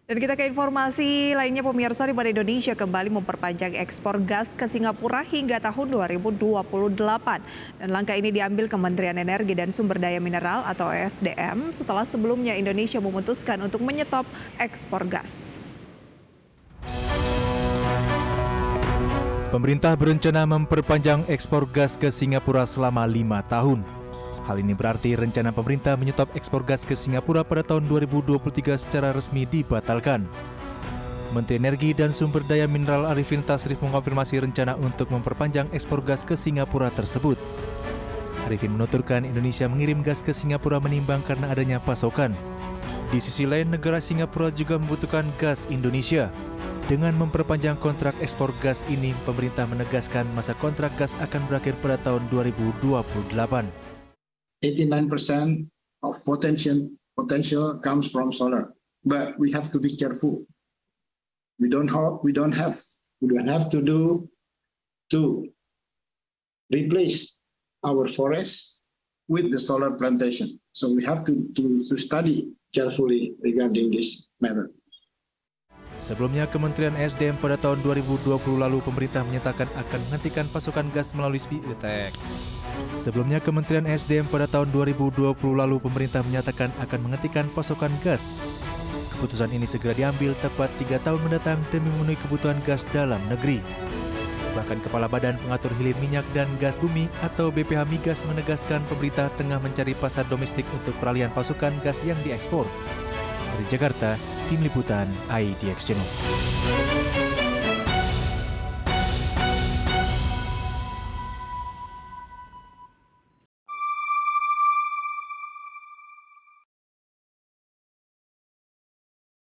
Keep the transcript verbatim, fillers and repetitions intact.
Dan kita ke informasi lainnya, pemirsa, di mana Indonesia kembali memperpanjang ekspor gas ke Singapura hingga tahun dua ribu dua puluh delapan. Dan langkah ini diambil Kementerian Energi dan Sumber Daya Mineral atau E S D M setelah sebelumnya Indonesia memutuskan untuk menyetop ekspor gas. Pemerintah berencana memperpanjang ekspor gas ke Singapura selama lima tahun. Hal ini berarti rencana pemerintah menyetop ekspor gas ke Singapura pada tahun dua ribu dua puluh tiga secara resmi dibatalkan. Menteri Energi dan Sumber Daya Mineral Arifin Tasrif mengonfirmasi rencana untuk memperpanjang ekspor gas ke Singapura tersebut. Arifin menuturkan Indonesia mengirim gas ke Singapura menimbang karena adanya pasokan. Di sisi lain, negara Singapura juga membutuhkan gas Indonesia. Dengan memperpanjang kontrak ekspor gas ini, pemerintah menegaskan masa kontrak gas akan berakhir pada tahun dua ribu dua puluh delapan. eighty-nine percent of potential potential comes from solar, but we have to be careful. We don't have we don't have we don't have to do to replace our forest with the solar plantation. So we have to to, to study carefully regarding this matter. Sebelumnya, Kementerian E S D M pada tahun dua ribu dua puluh lalu pemerintah menyatakan akan menghentikan pasokan gas melalui S P I T E K. Sebelumnya, Kementerian E S D M pada tahun dua ribu dua puluh lalu pemerintah menyatakan akan menghentikan pasokan gas. Keputusan ini segera diambil tepat tiga tahun mendatang demi memenuhi kebutuhan gas dalam negeri. Bahkan Kepala Badan Pengatur Hilir Minyak dan Gas Bumi atau B P H Migas menegaskan pemerintah tengah mencari pasar domestik untuk peralihan pasokan gas yang diekspor. Dari Jakarta, Tim Liputan I D X Channel.